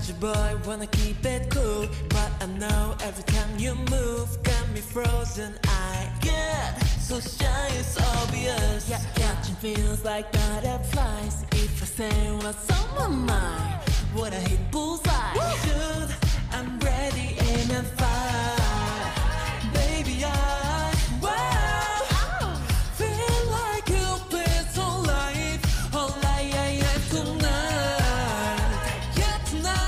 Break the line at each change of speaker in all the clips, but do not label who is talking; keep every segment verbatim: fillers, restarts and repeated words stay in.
got you boy, wanna keep it cool, but I know every time you move got me frozen. I get so shy, it's obvious. Yeah, catching feels like butterflies. If I say what's on my mind, would I hit bullseye? Should I'm ready in a fight, baby I wow, feel like Cupid's on life, all I have tonight, yeah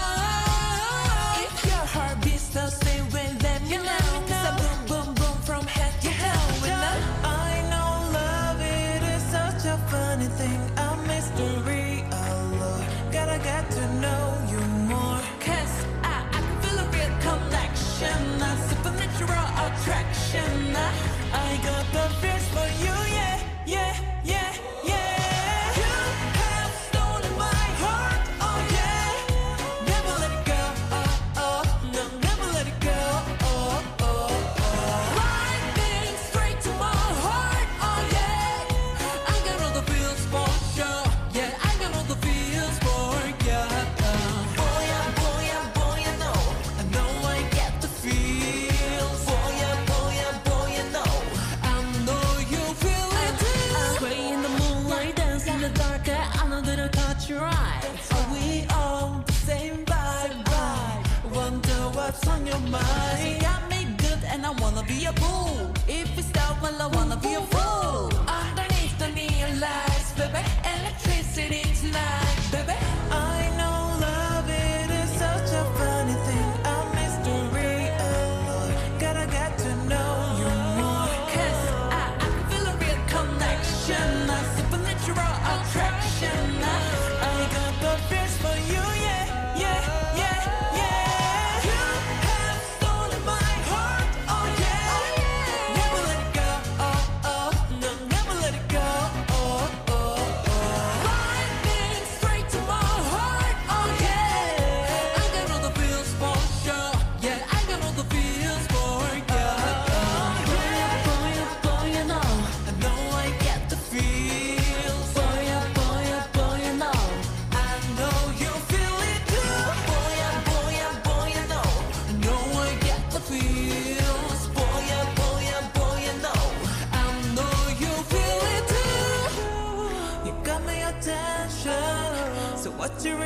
tonight. If your heart beats the same way, let me know, 'cause I boom boom boom from head to toe. And I, I know love it is such a funny thing, a mystery, oh Lord, gotta get to know you more, 'cause I, I can feel a real connection, a supernatural attraction. I, I got the feels for you, yeah, yeah, yeah, yeah. You have stolen my heart, oh yeah. Never let it go, oh, oh, no, never let it go, oh, oh, oh. Lightning straight to my heart, oh yeah. I got all the feels for sure, yeah, I got all the feels for you. Boy, yeah, boy, yeah, boy, I know, I know I get the feels. Boy, yeah, boy, yeah, boy, I know, I know you feel it too. Sway in the moonlight, dance in the dark, I know that I caught your eye. Are we on the same vibe? vibe? Wonder what's on your mind. You got me good and I wanna be a fool. If you stop, well I wanna be a fool. Underneath the neon lights, baby, electricity tonight, baby. I know love it is such a funny thing, a mystery, oh Lord, gotta get to know you more, 'cause I, I can feel a real connection, a supernatural attraction. I, I got the feels for you, yeah, yeah, yeah, yeah. You have stolen my heart, oh yeah. Never let it go, oh, oh, no, never let it go, oh, oh, oh. Lightning straight to my heart, oh yeah. I got all the feels for sure, yeah, I got all the feels for you. Boy, boy, boy, you know, I know I get the feels. Boy, boy, boy, you know, I know you feel it too. Boy, boy, boy, you know, I know I get the feels. Boy, boy, boy, you know, I know you feel it too. You got my attention, so what's your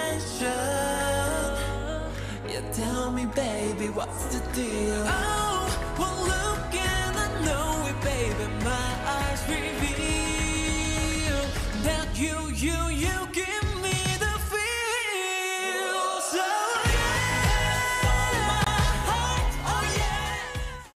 intention? You tell me, baby, what's the deal? Oh, well, look and I know it, baby. My eyes reveal that you, you